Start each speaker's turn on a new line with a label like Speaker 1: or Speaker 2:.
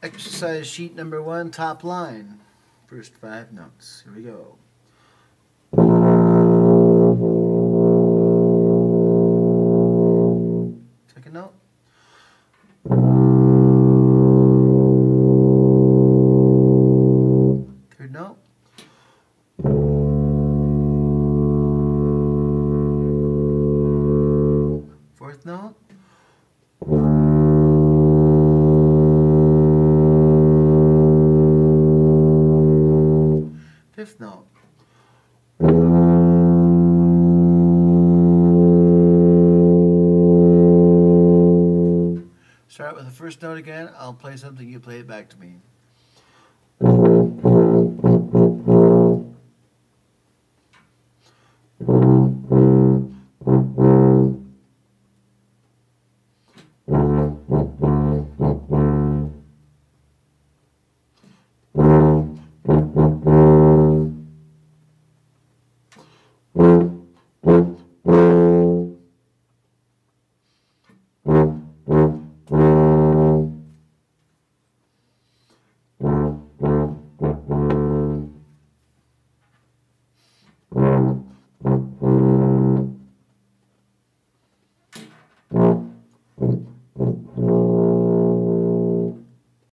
Speaker 1: Exercise sheet number 1, top line. First 5 notes. Here we go. Second note. Third note. Fourth note. Fifth note. Start with the first note again. I'll play something, you play it back to me.